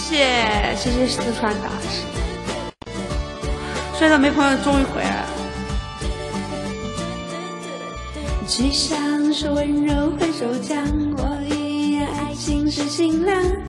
谢四川大使，帅到没朋友终于回来了。只想说温柔挥手将我依然爱情是新郎。